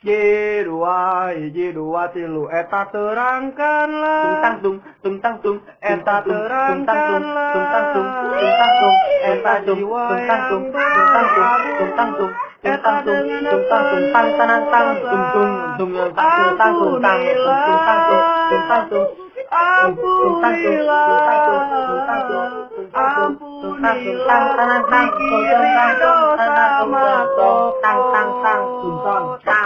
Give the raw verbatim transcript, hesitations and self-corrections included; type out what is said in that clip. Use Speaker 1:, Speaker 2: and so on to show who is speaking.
Speaker 1: J dua J dua tilu eta terangkanlah
Speaker 2: Tungtang tung tungtang tung
Speaker 1: eta terangkanlah
Speaker 2: tungtang tung tungtang tung
Speaker 1: eta jiwa yang berabung
Speaker 2: tungtang tung
Speaker 1: eta dengan apa
Speaker 2: tang tanang tang tung tung tung tang tang tung tang tungtang tung tungtang tung
Speaker 1: ampunilah ampunilah dikiri dosa mato
Speaker 2: tang tang tang tang